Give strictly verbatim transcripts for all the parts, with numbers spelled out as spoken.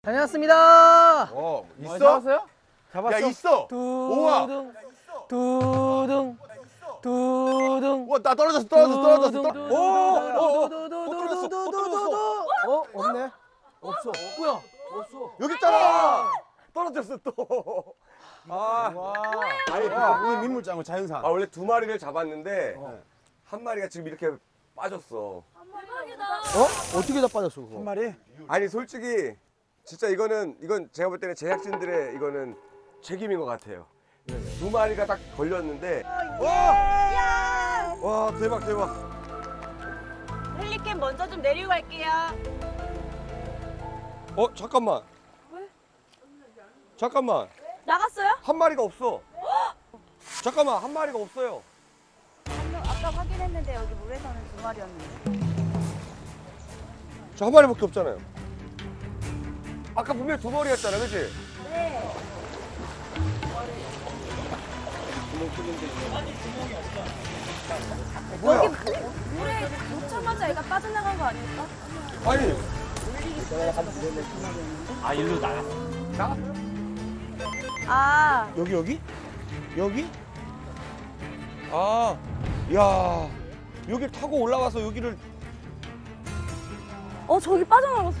다녀왔습니다. 어, 있어? 어, 잡았어요? 잡았어? 야, 있어. 우와. 두둥 두둥 두둥. 와, 나 떨어졌어, 떨어졌어, 떨어졌어. 떨... 오, 오, 오, 두두두두두두두두두. 어? 없네? 없어. 뭐야? 없어. 여기 있잖아. 떨어졌어 또. 아, 아니, 아, 우리 민물장어 자연산. 아 원래 두 마리를 잡았는데 한 마리가 지금 이렇게 빠졌어. 어? 어떻게 다 빠졌어, 그거? 한 마리? 아니 솔직히 진짜 이거는 이건 제가 볼 때는 제작진들의 이거는 책임인 것 같아요. 두 마리가 딱 걸렸는데 와, 와 대박 대박. 헬리캠 먼저 좀 내리고 갈게요. 어 잠깐만. 왜? 잠깐만. 나갔어요? 한 마리가 없어. 잠깐만 한 마리가 없어요. 아니요, 아까 확인했는데 여기 물에서는 두 마리였는데. 저 한 마리밖에 없잖아요. 아까 분명히 두 마리였잖아, 그렇지? 네. 뭐야? 여기 물에 놓자마자 애가 빠져나간 거 아닐까? 아니. 아 일로 나갔어. 나갔어요? 아, 여기, 여기? 여기? 아, 야, 여기 타고 올라가서 여기를 어 저기 빠져나갔어.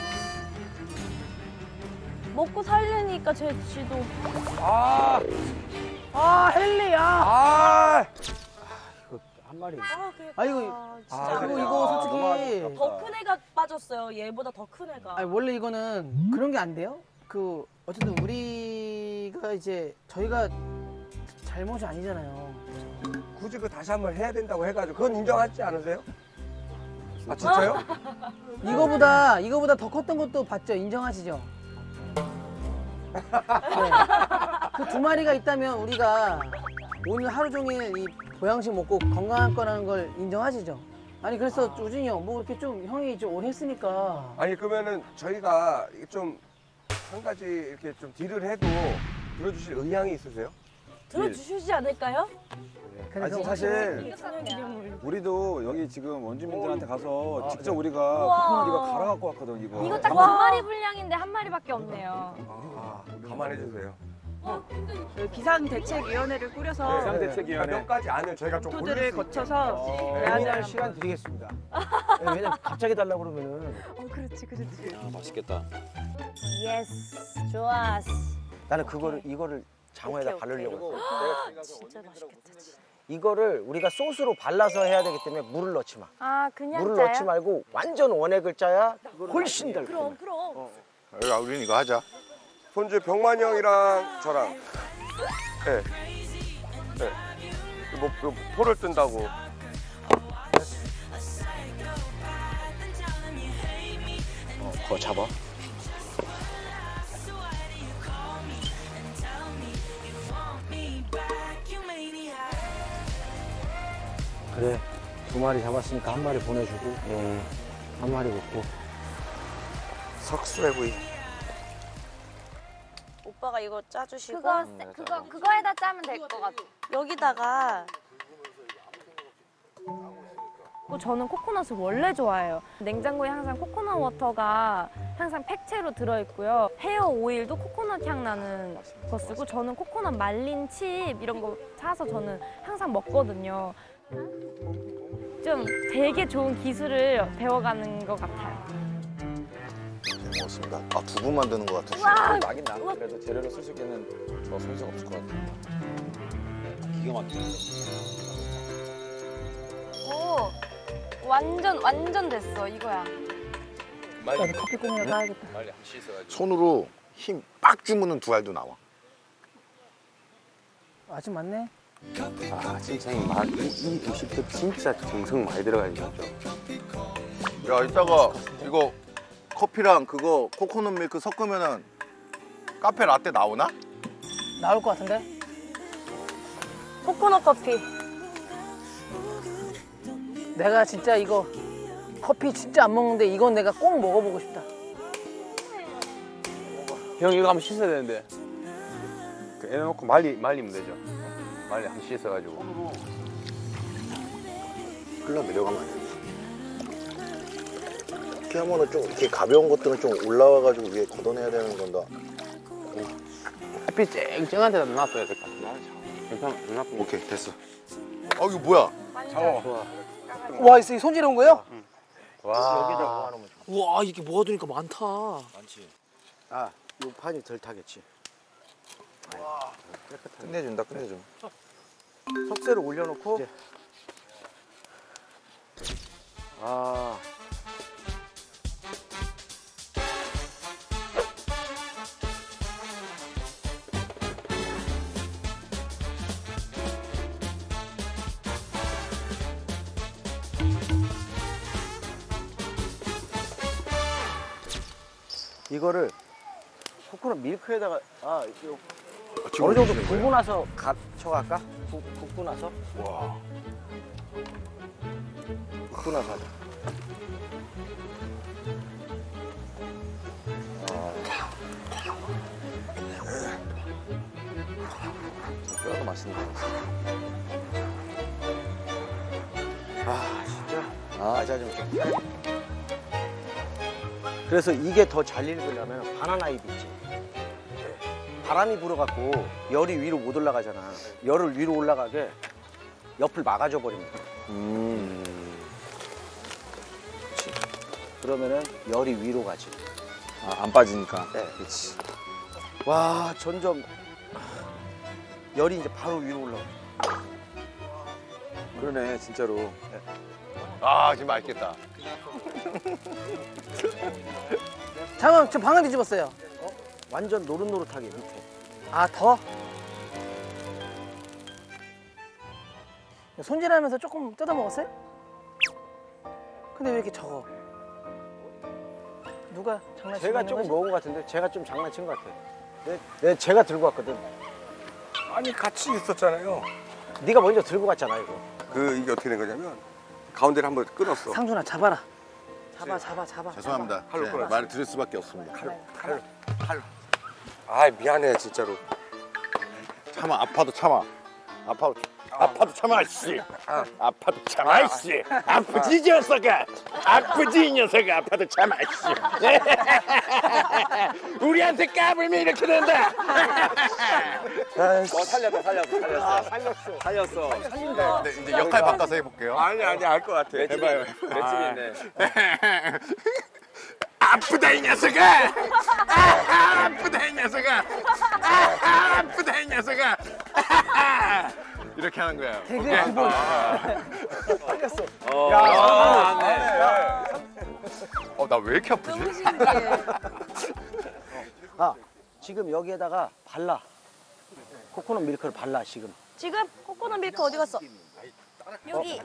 먹고 살려니까 제 지도. 아, 아 헬리야. 아, 한 마리. 아, 그러니까. 아, 이거- 진짜. 아, 그리고 그래. 이거 아, 솔직히 더 큰 애가 빠졌어요. 얘보다 더 큰 애가. 아니 원래 이거는 그런 게 안 돼요. 그 어쨌든 우리가 이제 저희가 잘못이 아니잖아요. 굳이 그 다시 한번 해야 된다고 해가지고 그건 인정하지 않으세요? 아 진짜요? 이거보다 이거보다 더 컸던 것도 봤죠? 인정하시죠? 네. 그 두 마리가 있다면 우리가 오늘 하루 종일 이 보양식 먹고 건강할 거라는 걸 인정하시죠? 아니 그래서 우진이 형 뭐 이렇게 좀 형이 좀 오래 했으니까 아니 그러면은 저희가 좀 한 가지 이렇게 좀 딜을 해도 들어주실 의향이 있으세요? 들어주시지 않을까요? 그래서 아니, 사실 기념물. 우리도 여기 지금 원주민들한테 가서 아, 직접 네. 우리가 우와. 코코넛 이거 갈아 갖고 왔거든, 이거. 이거 딱 두 와. 마리 분량인데 한 마리밖에 없네요. 아, 가만해 주세요. 저희 비상대책위원회를 꾸려서 네. 비상대책위원회. 몇 가지 안을 저희가 좀 토들을 고를 수 거쳐서 어, 대안을 고민할 한번- 시간 드리겠습니다. 네, 왜냐면 갑자기 달라고 그러면은. 어 그렇지 그렇지. 아, 맛있겠다. 예스, 좋았어. 나는 그거를 이거를 장어에다 오케이, 바르려고 했어. 아, 진짜 맛있겠다. 진짜. 이거를 우리가 소스로 발라서 해야 되기 때문에 물을 넣지 마. 아 그냥 물을 짜요? 넣지 말고 완전 원액을 짜야 훨씬 달 그럼 거야. 그럼. 야, 우린 이거 하자. 손주 병만이 형이랑 저랑. 네. 네. 뭐, 뭐 포를 뜬다고. 어, 그거 잡아. 그래, 두 마리 잡았으니까 한 마리 보내주고, 예, 한 마리 먹고. 석쇠구이. 오빠가 이거 짜주시고 그거 그거 그거에다 짜면 될 것 같아. 여기다가 어, 저는 코코넛을 원래 좋아해요. 냉장고에 항상 코코넛 워터가 항상 팩채로 들어있고요. 헤어 오일도 코코넛 향 나는 거 쓰고 저는 코코넛 말린 칩 이런 거 사서 저는 항상 먹거든요. 좀 되게 좋은 기술을 배워가는 것 같아요. 먹었습니다. 아 두부 만드는 것 같아. 와, 나긴 나. 그래도 재료를 쓸 수 있는 저 손색 없을 것 같아. 기가 막히네. 오, 완전 완전 됐어 이거야. 나도 커피 꽁이나 따야겠다. 빨리 한번 씻어가지고. 손으로 힘 빡 주면은 두 알도 나와. 아직 많네. 아 진짜 이 맛, 이, 이 음식도 진짜 정성 많이 들어가 있는 거죠. 야 이따가 이거 커피랑 그거 코코넛 밀크 섞으면은 카페 라떼 나오나? 나올 것 같은데? 코코넛 커피. 내가 진짜 이거 커피 진짜 안 먹는데 이건 내가 꼭 먹어보고 싶다. 형 이거 한번 씻어야 되는데. 그 해놓고 말리 말리면 되죠. 말리 한번 씻어가지고. 흘러 내려가면 안 돼. 이렇게 하면은 좀 이렇게 가벼운 것들은 좀 올라와가지고 위에 걷어내야 되는 건다. 햇빛 쨍쨍한 데다 놔둬야 될 것 같아. 괜찮아, 안 나쁘고. 오케이 됐어. 어 이거 뭐야? 잡아. 와, 이 손질해 온 거예요? 와. 우와, 이게 모아두니까 많다. 많지. 아, 요 판이 덜 타겠지. 끝내준다 끝내줘. 석쇠를 올려놓고. 아. 이거를 코코넛 밀크에다가 아 이거 어느 정도 굽고 나서 갇혀갈까? 굽, 굽고 나서? 와. 굽고 나서 하자. 뼈가 맛있네. 아 진짜 아 짜증 좀. 그래서 이게 더 잘 익으려면 바나나 잎 있지. 바람이 불어갖고 열이 위로 못 올라가잖아. 열을 위로 올라가게 옆을 막아줘 버립니다. 음. 그렇지. 그러면은 열이 위로 가지. 아, 안 빠지니까. 네. 그렇지. 와 점점 열이 이제 바로 위로 올라가. 그러네 진짜로. 네. 아 지금 맛있겠다. 잠깐만, 저 방금 뒤집었어요. 완전 노릇노릇하게 밑에. 아, 더? 손질하면서 조금 뜯어 먹었어요? 근데 왜 이렇게 적어? 누가 장난치는 제가 조금 거지? 먹은 것 같은데 제가 좀 장난친 것 같아. 내, 내 제가 들고 왔거든. 아니 같이 있었잖아요. 네가 먼저 들고 갔잖아 이거. 그 이게 어떻게 된 거냐면 가운데를 한번 끊었어. 상준아, 잡아라. 잡아, 잡아, 잡아. 죄송합니다. 칼로 네, 끊어서. 말을 드릴 수밖에 없습니다. 칼로 칼로. 아 미안해 진짜로. 참아 아파도 참아. 아파도 아파도 참아 씨. 아파도 참아 씨. 아프지 이 녀석아. 아프지 이 녀석아. 아파도 참아 씨. 우리한테 까불면 이렇게 된다. 어, 살렸다, 살렸다, 살렸어. 살렸어. 살렸어. 살린다. 네, 이제 역할 바꿔서 해볼게요. 아니 아니 알 것 같아. 해봐요. 맷집이 있네. 아프다 이 녀석아. 아, 아프다 이 녀석아. 아, 아프다 이 녀석아. 이렇게 하는 거예요. 되게 기본. 어, 야, 맞네. 어, 나 왜 이렇게 아프지? 너무 신기해. 아 지금 여기에다가 발라. 코코넛 밀크를 발라 지금. 지금 코코넛 밀크 어디 갔어? 여기.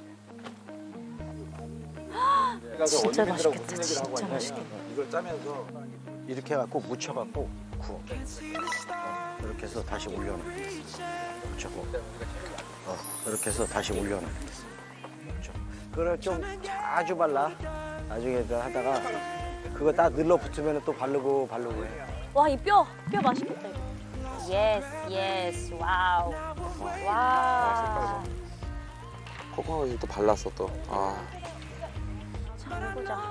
진짜 맛있겠다. 진짜 맛있겠다. 이걸 짜면서 이렇게 해갖고 묻혀갖고 구워. 어, 이렇게 해서 다시 올려놔. 묻혀고. 어, 이렇게 해서 다시 올려놔. 그렇죠. 그걸 좀 자주 발라. 나중에 하다가 그거 딱 늘러 붙으면 또 바르고 바르고 해. 와, 이 뼈, 뼈 맛있겠다. 이거. 예스, 예스, 와우. 와. 코코넛이 또 발랐어 또. 아. 자, 해보자.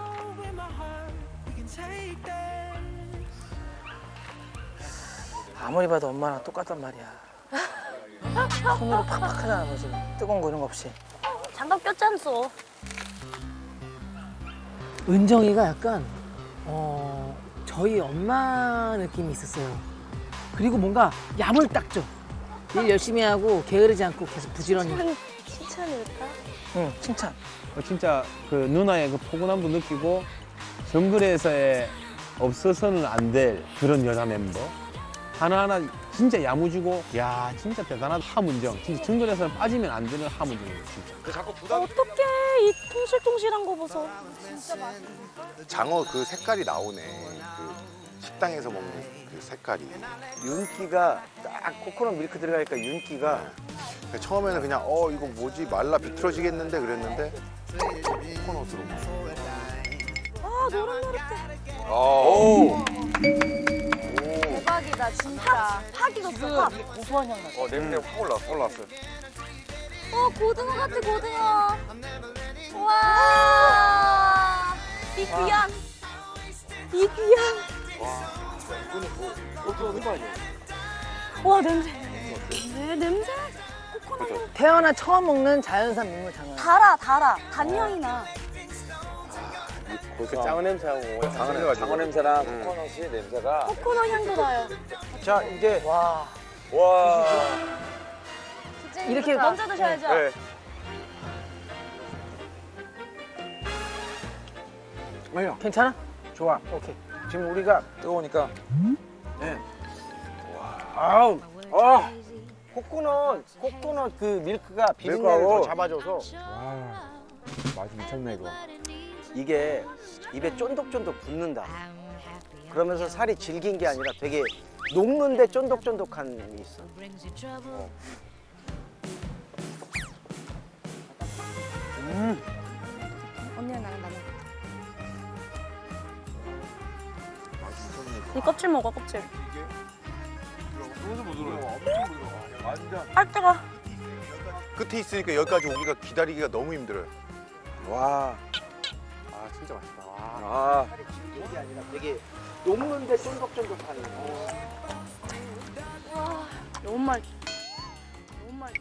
아무리 봐도 엄마랑 똑같단 말이야. 손으로 팍팍 하잖아, 너 지금. 뜨거운 거 이런 거 없이. 장갑 꼈잖소. 은정이가 약간 어 저희 엄마 느낌이 있었어요. 그리고 뭔가 야물딱져. 일 열심히 하고 게으르지 않고 계속 부지런히. 칭찬일까? 응, 칭찬. 어, 진짜 그 누나의 그 포근함도 느끼고 정글에서의 없어서는 안 될 그런 여자 멤버 하나하나 진짜 야무지고 야 진짜 대단하다. 함은정 진짜 정글에서는 빠지면 안 되는 함은정이에요 진짜. 그 자꾸 부담. 어떡해, 이 통실통실한 거 보소. 장어 그 색깔이 나오네. 그 식당에서 먹는 그 색깔이. 윤기가 딱 코코넛 밀크 들어가니까 윤기가 처음에는 그냥 어 이거 뭐지 말라 비틀어지겠는데 그랬는데 코코넛으로 먹어. 아, 노릇노릇해. 오. 대박이다 진짜. 팍 익었어, 팍. 고소한 향 나죠. 어 냄새 확 올라, 올라왔어요. 어, 고등어 같아, 고등어. 와. 이 귀한 이 귀한 와 냄새 네, 냄새 코코넛 태어나 처음 먹는 자연산 민물 장어. 달아 달아 단향이 나 그 장어 냄새하고 장어, 장어 냄새랑 코코넛이 냄새가. 코코넛 향도 나요. 자 이제 와. 와. 이렇게 먼저 드셔야죠. 네. 아니요 괜찮아? 좋아. 오케이. 지금 우리가 뜨거우니까. 네. 아우 아 코코넛 코코넛 그 밀크가 비린내를 밀크하고. 더 잡아줘서 맛이 미쳤네 이거. 이게 입에 쫀득쫀득 붙는다. 그러면서 살이 질긴 게 아니라 되게 녹는데 쫀득쫀득함이 있어. 언니랑 나랑 나눠. 이 껍질 먹어 껍질. 아 뜨거. 끝에 있으니까 여기까지 오기가 기다리기가 너무 힘들어요. 와. 아 진짜 맛있다. 와. 아. 살이 질긴 게 아니라 되게 녹는데 쫀득쫀득함이. 와 너무 맛. 너무 맛.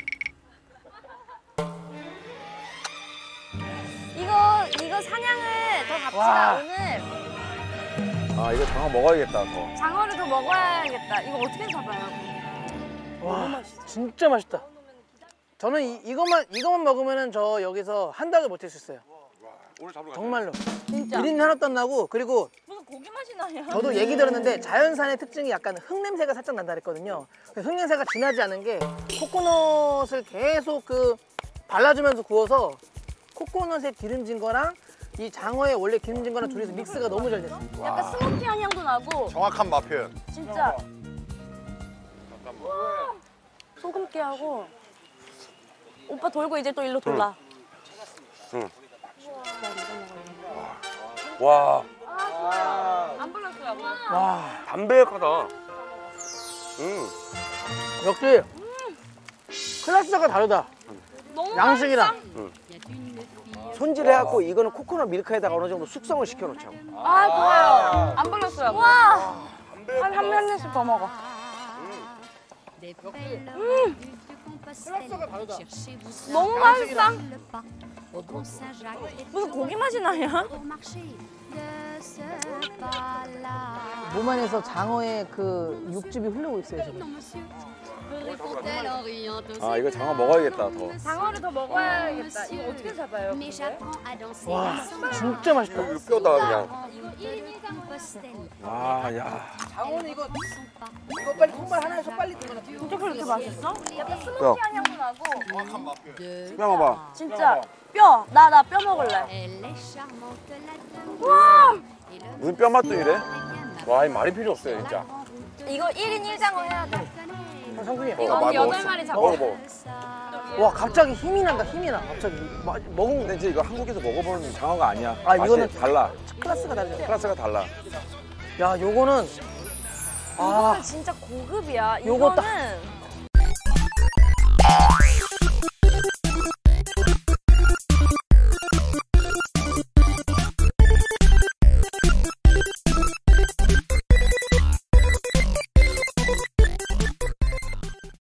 이거 이거 사냥을 더 갑시다 와. 오늘. 아 이거 장어 먹어야겠다 더. 장어를 더 먹어야겠다. 이거 어떻게 잡아요? 와, 진짜 맛있다. 저는 이, 이것만 이것만 먹으면은 저 여기서 한 달을 버틸 수 있어요. 오늘 잡으러 정말로. 진짜. 일 인 하나도 안 나고 그리고 무슨 고기 맛이 나요? 저도 얘기 들었는데 자연산의 특징이 약간 흙 냄새가 살짝 난다 그랬거든요. 흙 냄새가 진하지 않은 게 코코넛을 계속 그 발라주면서 구워서 코코넛의 기름진 거랑 이 장어의 원래 기름진 거랑 둘이서 믹스가 너무 잘 됐어요. 약간 스모키한 향도 나고 정확한 맛 표현. 진짜. 와, 소금기하고 오빠 돌고 이제 또 일로 돌라. 응. 와. 안 불렀어요. 와, 담백하다. 음. 역시 클래스가 다르다. 너무 양식이랑. 손질해갖고 이거는 코코넛 밀크에다가 어느 정도 숙성을 시켜놓자고. 아 좋아요. 안 불렀어요. 와. 한 한 면씩 더 먹어. 클래스가 다르다. 너무 맛있다. 무슨 고기 맛이 나냐? 몸 안에서 장어의 그 육즙이 흐르고 있어요 지금. 아 이거 장어 먹어야겠다 더. 장어를 더 먹어야겠다. 이거 어떻게 잡아요? 근데? 와, 진짜 맛있다. 이거 뼈다 그냥. 아 야. 장어는 이거 이거 빨리 콩발 하나에서 빨리 들어가. 진짜 그렇게 맛있어? 약간 스모키한 향도 나고. 뼈 먹어봐. 진짜 뼈. 나 나 뼈 먹을래. 와. 무슨 뼈 맛도 이래? 와, 이 말이 필요 없어요 진짜. 이거 일 인 일 장어 해야 돼. 어, 성준이. 이거 언니 여덟 마리 잡아. 먹어 먹어. 와, 갑자기 힘이 난다. 힘이 나. 갑자기 마, 먹은 근데 이제 이거 한국에서 먹어보는 장어가 아니야. 아, 맛이 이거는 달라. 클래스가 다르죠. 클래스가 달라. 야, 요거는 이거는 진짜 고급이야. 요거 딱- 이거는